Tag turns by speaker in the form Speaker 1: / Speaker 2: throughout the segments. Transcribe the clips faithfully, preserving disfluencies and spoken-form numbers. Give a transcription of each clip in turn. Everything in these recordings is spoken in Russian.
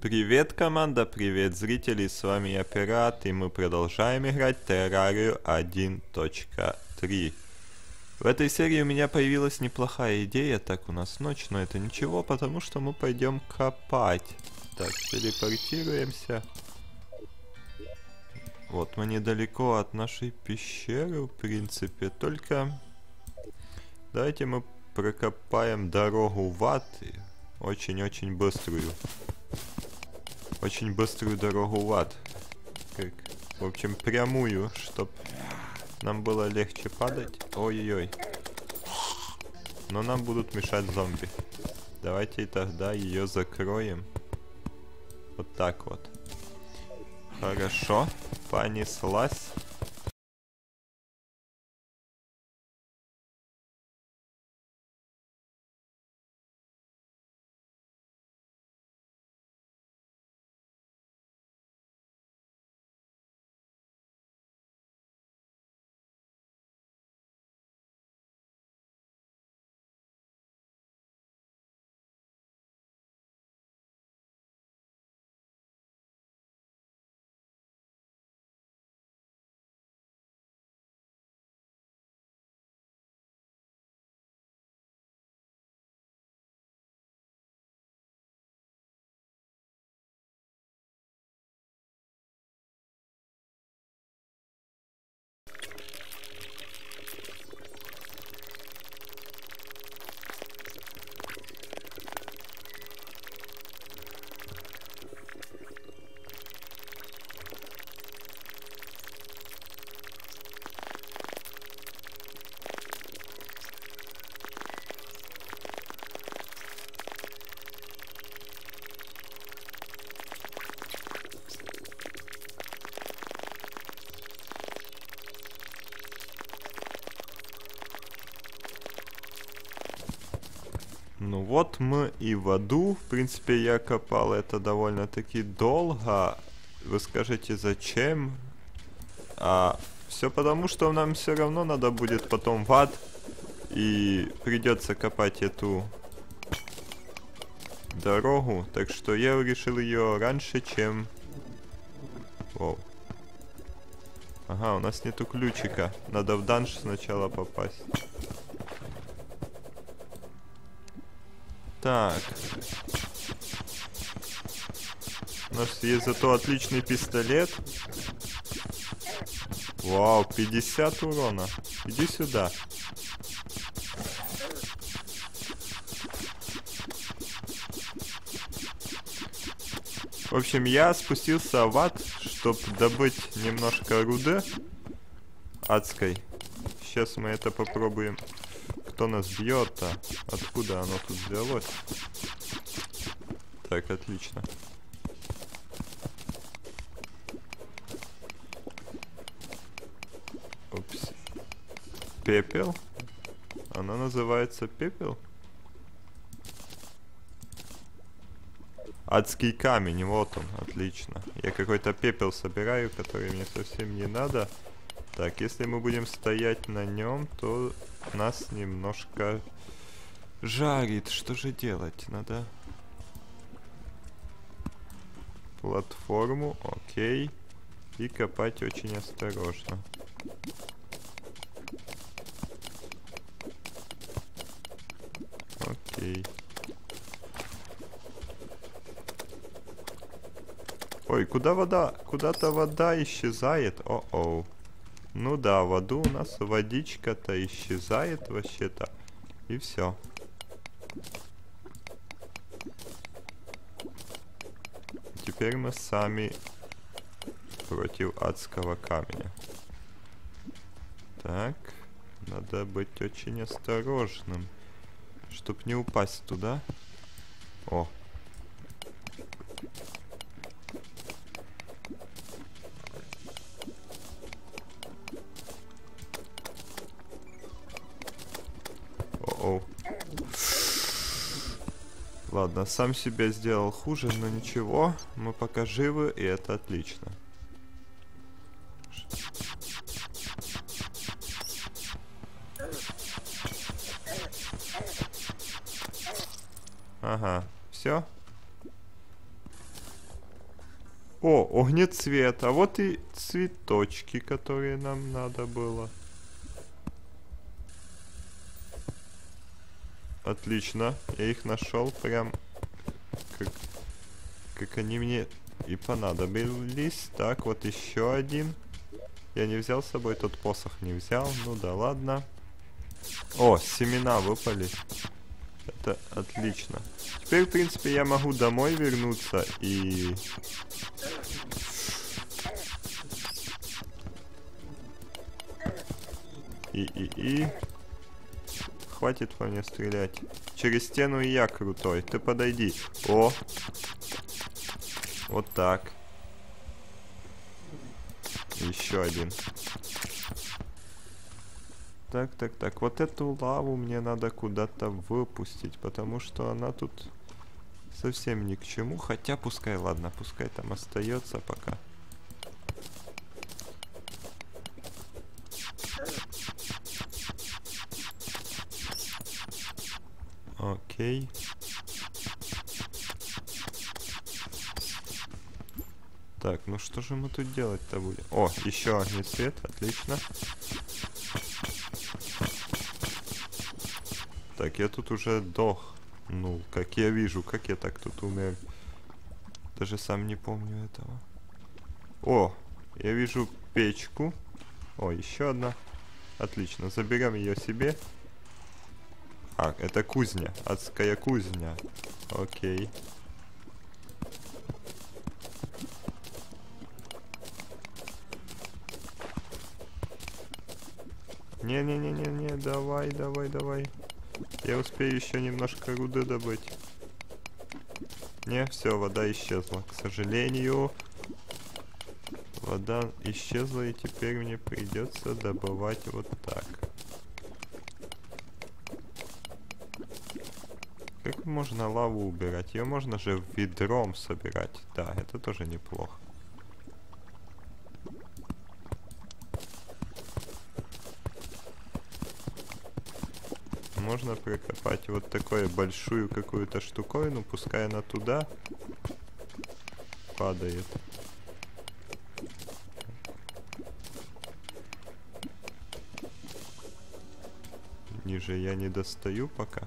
Speaker 1: Привет, команда, привет, зрители, с вами я, Пират, и мы продолжаем играть в Террарию один точка три. В этой серии у меня появилась неплохая идея, так у нас ночь, но это ничего, потому что мы пойдем копать. Так, телепортируемся. Вот, мы недалеко от нашей пещеры, в принципе, только давайте мы прокопаем дорогу в ад, очень-очень быструю. Очень быструю дорогу в ад. Как, в общем, прямую, чтоб нам было легче падать. Ой-ой-ой. Но нам будут мешать зомби. Давайте тогда ее закроем. Вот так вот. Хорошо. Понеслась. Ну вот мы и в аду. В принципе, я копал это довольно-таки долго. Вы скажете, зачем? А все потому, что нам все равно надо будет потом в ад. И придется копать эту дорогу. Так что я решил ее раньше, чем... Воу. Ага, у нас нету ключика. Надо в данж сначала попасть. Так. У нас есть зато отличный пистолет. Вау, пятьдесят урона. Иди сюда. В общем, я спустился в ад, чтобы добыть немножко руды адской. Сейчас мы это попробуем. Кто нас бьет-то? Откуда оно тут взялось? Так, отлично. Упс. Пепел? Она называется пепел? Адский камень, вот он, отлично. Я какой-то пепел собираю, который мне совсем не надо. Так, если мы будем стоять на нем, то нас немножко жарит. Что же делать? Надо платформу, окей. И копать очень осторожно. Окей. Ой, куда вода? Куда-то вода исчезает. О-оу. Ну да, в аду у нас водичка-то исчезает вообще-то. И все. Теперь мы сами против адского камня. Так. Надо быть очень осторожным, чтоб не упасть туда. О. О-оу. Ладно, сам себя сделал хуже, но ничего. Мы пока живы, и это отлично. Ага, все. О, огнецвет. А вот и цветочки, которые нам надо было. Отлично. Я их нашел прям как, как они мне и понадобились. Так, вот еще один. Я не взял с собой тот посох, не взял. Ну да, ладно. О, семена выпали. Это отлично. Теперь, в принципе, я могу домой вернуться и... И, и, и... Хватит по мне стрелять. Через стену и я крутой. Ты подойди. О! Вот так. Еще один. Так, так, так. Вот эту лаву мне надо куда-то выпустить, потому что она тут совсем ни к чему. Хотя пускай, ладно, пускай там остается пока. Окей. Так, ну что же мы тут делать-то будем? О, еще один свет, отлично. Так, я тут уже дох. Ну, как я вижу, как я так тут умер. Даже сам не помню этого. О, я вижу печку. О, еще одна. Отлично, заберем ее себе. А, это кузня, адская кузня. Окей. Не-не-не-не-не, давай, давай, давай. Я успею еще немножко руды добыть. Не, все, вода исчезла. К сожалению, вода исчезла, и теперь мне придется добывать вот так. Как можно лаву убирать? Ее можно же ведром собирать. Да, это тоже неплохо. Можно прокопать вот такую большую какую-то штуковину, пускай она туда падает. Ниже я не достаю пока.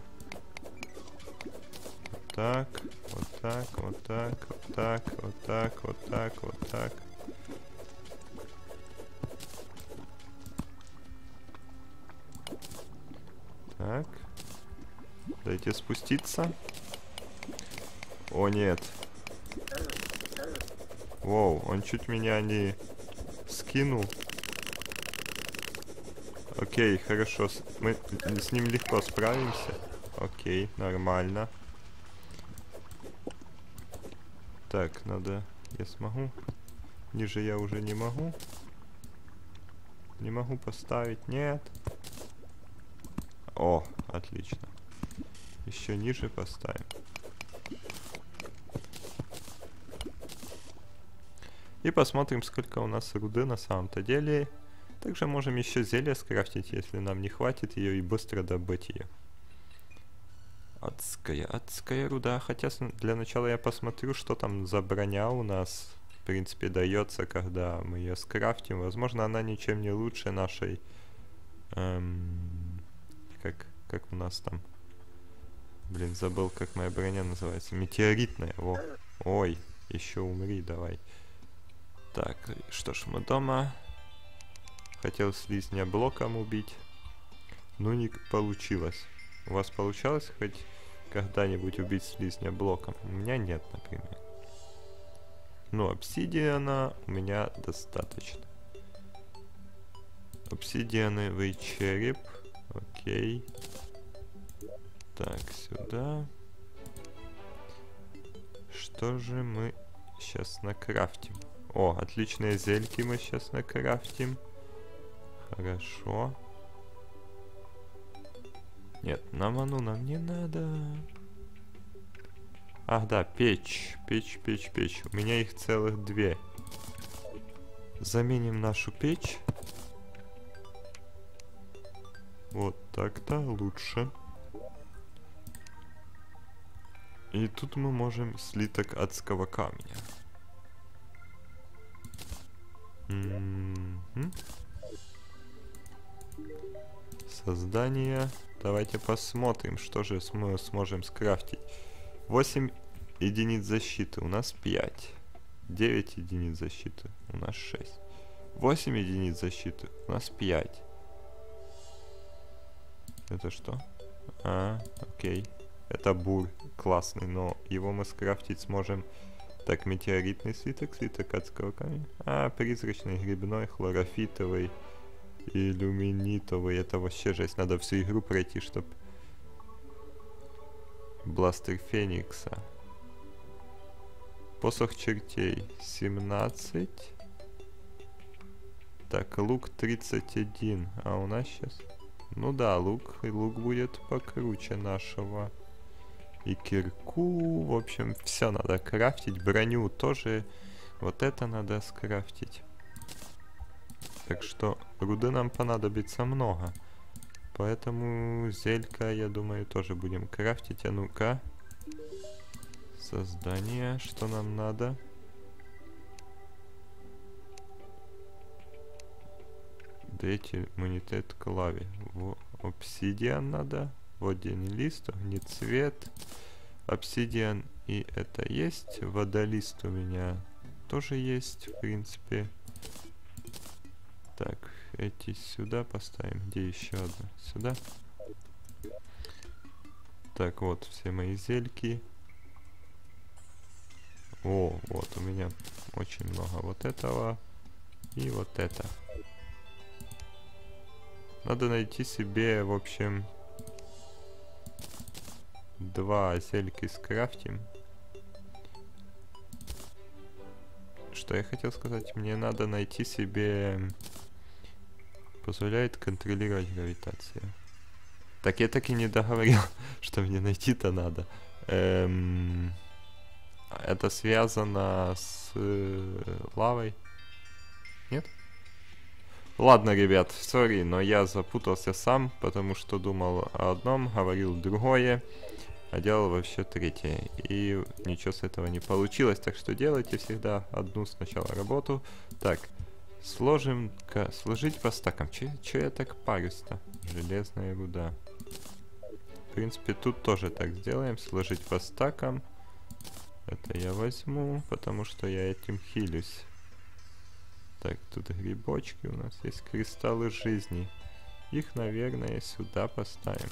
Speaker 1: Вот так, вот так, вот так, вот так, вот так, вот так, вот так. Так. Дайте спуститься. О, нет. Воу, он чуть меня не скинул. Окей, хорошо. Мы с ним легко справимся. Окей, нормально. Так, надо... Я смогу? Ниже я уже не могу. Не могу поставить. Нет. О, отлично. Еще ниже поставим. И посмотрим, сколько у нас руды на самом-то деле. Также можем еще зелье скрафтить, если нам не хватит ее, и быстро добыть ее. Адская, адская руда. Хотя для начала я посмотрю, что там за броня у нас, в принципе, дается, когда мы ее скрафтим. Возможно, она ничем не лучше нашей... Эм, как, как у нас там... Блин, забыл, как моя броня называется. Метеоритная. Во. Ой, еще умри, давай. Так, что ж, мы дома. Хотел слизня блоком убить. Но не получилось. У вас получалось хоть когда-нибудь убить слизня блоком? У меня нет, например. Ну, обсидиана у меня достаточно. Обсидиановый череп. Окей. Так, сюда. Что же мы сейчас накрафтим? О, отличные зельки мы сейчас накрафтим. Хорошо. Нет, на ману нам не надо. Ах, да, печь. Печь, печь, печь. У меня их целых две. Заменим нашу печь. Вот так-то лучше. И тут мы можем слиток адского камня. М-м-м. Создание. Давайте посмотрим, что же мы сможем скрафтить. восемь единиц защиты, у нас пять. девять единиц защиты, у нас шесть. восемь единиц защиты, у нас пять. Это что? А, окей. Это бур классный, но его мы скрафтить сможем. Так, метеоритный свиток, свиток адского камня. А, призрачный, грибной, хлорофитовый, иллюминитовый. Это вообще жесть. Надо всю игру пройти, чтоб... Бластер Феникса. Посох чертей семнадцать. Так, лук тридцать один. А у нас сейчас... Ну да, лук, лук будет покруче нашего. И кирку, в общем, все надо крафтить. Броню тоже. Вот это надо скрафтить. Так что руды нам понадобится много. Поэтому зелька, я думаю, тоже будем крафтить. А ну-ка. Создание. Что нам надо? Дайте иммунитет к лаве. Во, обсидиан надо. Водяной лист, огнецвет. Обсидиан и это есть. Водолист у меня тоже есть, в принципе. Так, эти сюда поставим. Где еще одна? Сюда. Так, вот все мои зельки. О, вот у меня очень много вот этого. И вот это. Надо найти себе, в общем, два зельки скрафтим. Что я хотел сказать? Мне надо найти себе... Позволяет контролировать гравитацию. Так, я так и не договорил, что мне найти-то надо. Эм... Это связано с э, лавой? Нет? Ладно, ребят, сори, но я запутался сам, потому что думал о одном, говорил другое, а делал вообще третье. И ничего с этого не получилось, так что делайте всегда одну сначала работу. Так, сложим-ка, сложить по стакам. Че, че я так парюсь-то? Железная руда. В принципе, тут тоже так сделаем, сложить по стакам. Это я возьму, потому что я этим хилюсь. Так, тут грибочки у нас есть, кристаллы жизни. Их, наверное, сюда поставим.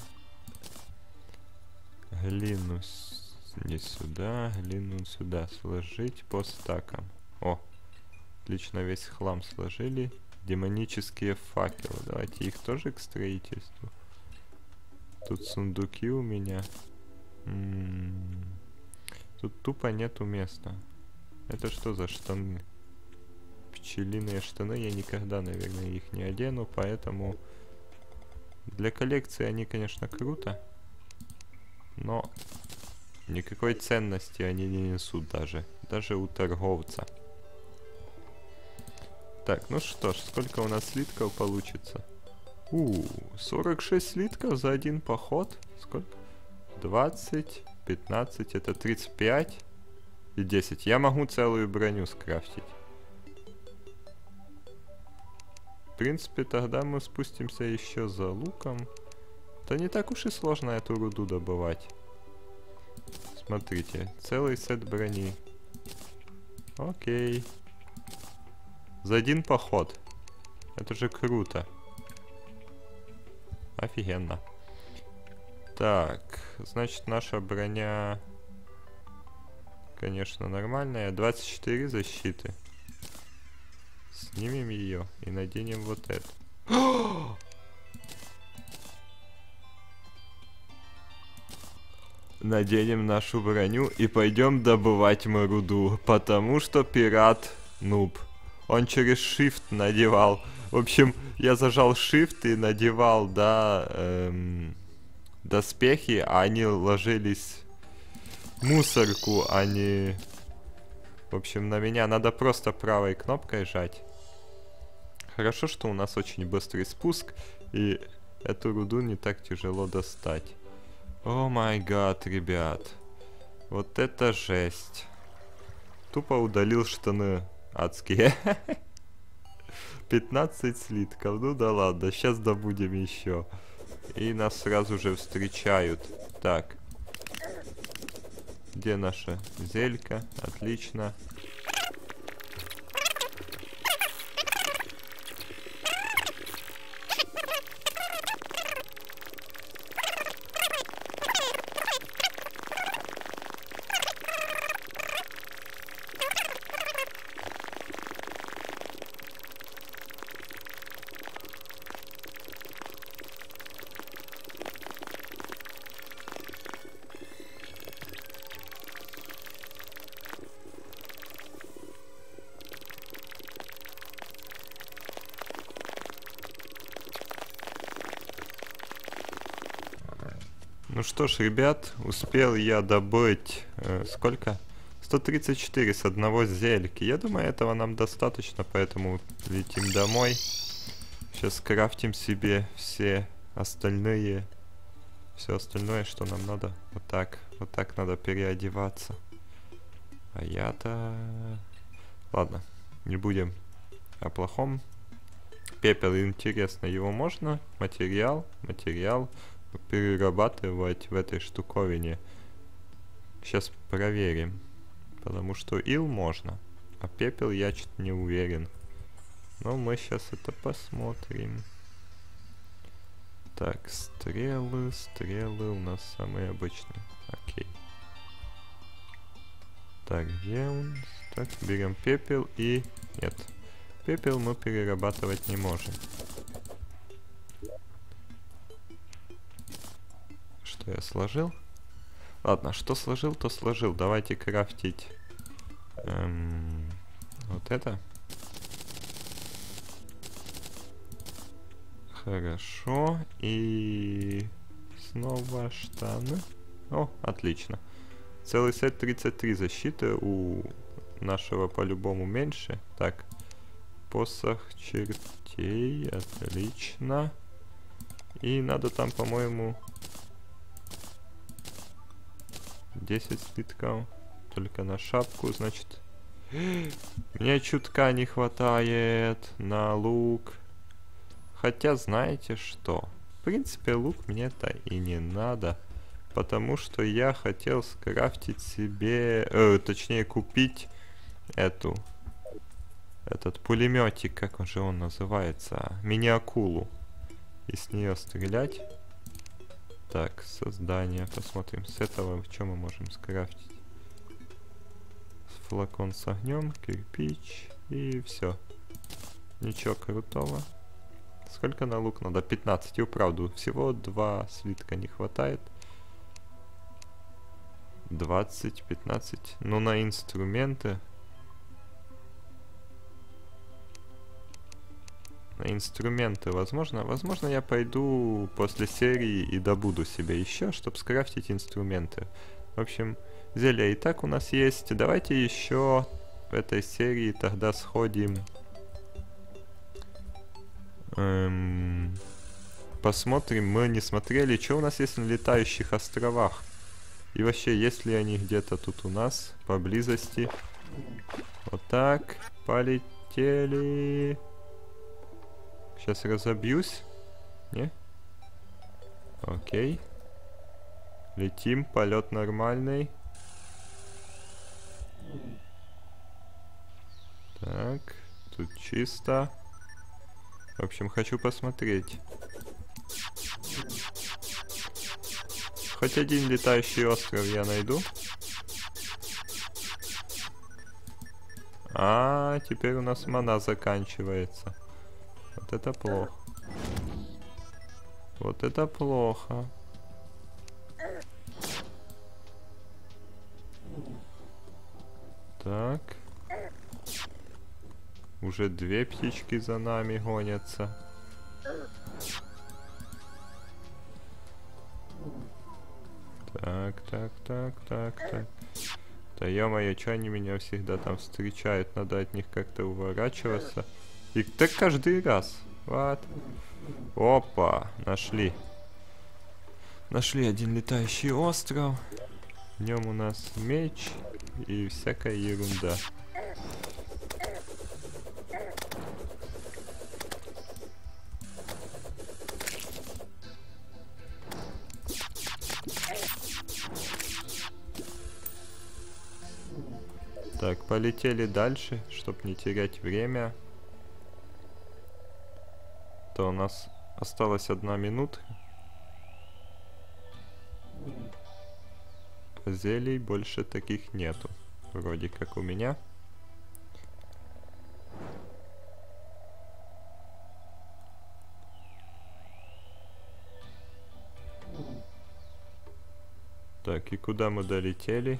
Speaker 1: Глину не сюда, глину сюда. Сложить по стакам. О, отлично, весь хлам сложили. Демонические факелы. Давайте их тоже к строительству. Тут сундуки у меня. М-м-м. Тут тупо нету места. Это что за штаны? Пчелиные штаны, я никогда, наверное, их не одену, поэтому для коллекции они, конечно, круто, но никакой ценности они не несут даже, даже у торговца. Так, ну что ж, сколько у нас слитков получится? У, сорок шесть слитков за один поход. Сколько? двадцать, пятнадцать, это тридцать пять и десять. Я могу целую броню скрафтить. В принципе, тогда мы спустимся еще за луком. Да не так уж и сложно эту руду добывать. Смотрите, целый сет брони. Окей. За один поход. Это же круто. Офигенно. Так, значит, наша броня, конечно, нормальная. двадцать четыре защиты. Снимем ее и наденем вот это. Наденем нашу броню и пойдем добывать мы руду, потому что пират нуб. Он через shift надевал. В общем, я зажал shift и надевал, да, эм, доспехи, а они ложились в мусорку, а не... В общем, на меня надо просто правой кнопкой жать. Хорошо, что у нас очень быстрый спуск, и эту руду не так тяжело достать. О май гад, ребят. Вот это жесть. Тупо удалил штаны адские. пятнадцать слитков. Ну да ладно, сейчас добудем еще. И нас сразу же встречают. Так. Где наша зелька? Отлично. Ну что ж, ребят, успел я добыть э, сколько? сто тридцать четыре с одного зельки. Я думаю, этого нам достаточно, поэтому летим домой. Сейчас скрафтим себе все остальные, все остальное, что нам надо. Вот так, вот так надо переодеваться. А я-то... Ладно, не будем о плохом. Пепел, интересно, его можно? Материал, материал. Перерабатывать в этой штуковине. Сейчас проверим. Потому что ил можно, а пепел я что-то не уверен. Но мы сейчас это посмотрим. Так, стрелы, стрелы у нас самые обычные. Окей. Так, где у нас? Так, берем пепел и... Нет, пепел мы перерабатывать не можем. Что я сложил? Ладно, что сложил, то сложил. Давайте крафтить эм, вот это. Хорошо. И снова штаны. О, отлично. Целый сет тридцать три защиты. У нашего по-любому меньше. Так. Посох чертей. Отлично. И надо там, по-моему... десять слитков. Только на шапку, значит. Мне чутка не хватает на лук. Хотя, знаете что? В принципе, лук мне-то и не надо. Потому что я хотел скрафтить себе... Э, точнее, купить эту... Этот пулеметик, как он же он называется? Мини-акулу. И с нее стрелять. Так, создание. Посмотрим, с этого что мы можем скрафтить. Флакон с огнем, кирпич и все. Ничего крутого. Сколько на лук надо? пятнадцать. И вправду, всего два слитка не хватает. двадцать, пятнадцать. Ну, на инструменты. На инструменты, возможно. Возможно, я пойду после серии и добуду себе еще, чтобы скрафтить инструменты. В общем, зелья и так у нас есть. Давайте еще в этой серии тогда сходим. Эм, посмотрим, мы не смотрели, что у нас есть на летающих островах. И вообще, есть ли они где-то тут у нас, поблизости. Вот так, полетели. Сейчас разобьюсь. Не? Окей. Летим, полет нормальный. Так, тут чисто. В общем, хочу посмотреть. Хоть один летающий остров я найду. А, теперь у нас мана заканчивается. Вот это плохо. Вот это плохо. Так. Уже две птички за нами гонятся. Так, так, так, так, так. Да ё-моё, чё они меня всегда там встречают? Надо от них как-то уворачиваться. И так каждый раз. Вот. Опа, нашли. Нашли один летающий остров. В нем у нас меч и всякая ерунда. Так, полетели дальше, чтобы не терять время. То у нас осталась одна минута. Зелий больше таких нету. Вроде как у меня. Так, и куда мы долетели?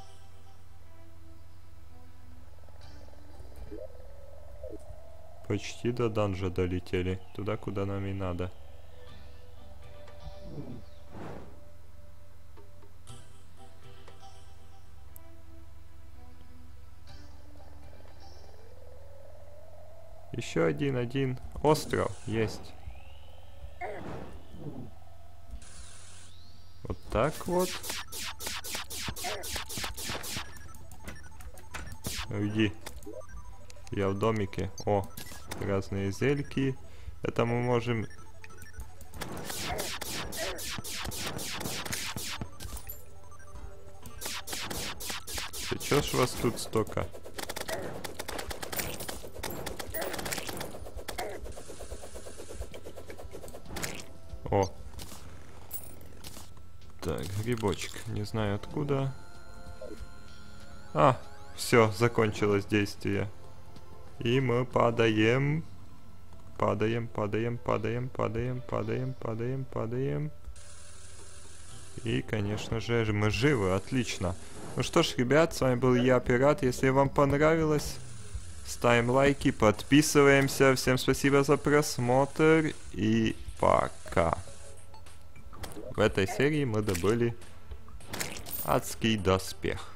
Speaker 1: Почти до данжа долетели. Туда, куда нам и надо. Еще один, один. Остров есть. Вот так вот. Иди. Я в домике. О, разные зельки. Это мы можем... Да чё ж вас тут столько? О. Так, грибочек. Не знаю откуда. А, все, закончилось действие. И мы падаем. Падаем, падаем, падаем, падаем, падаем, падаем, падаем. И, конечно же, мы живы, отлично. Ну что ж, ребят, с вами был я, Пират. Если вам понравилось, ставим лайки, подписываемся. Всем спасибо за просмотр и пока. В этой серии мы добыли адский доспех.